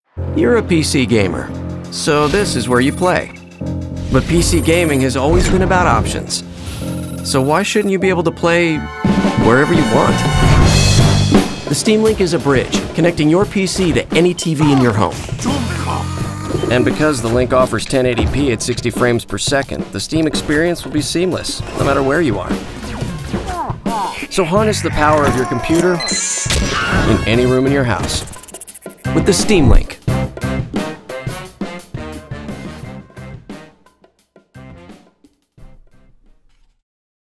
You're a PC gamer, so this is where you play. But PC gaming has always been about options. So why shouldn't you be able to play wherever you want? The Steam Link is a bridge connecting your PC to any TV in your home. And because the Link offers 1080p at 60 frames per second, the Steam experience will be seamless, no matter where you are. So harness the power of your computer in any room in your house with the Steam Link.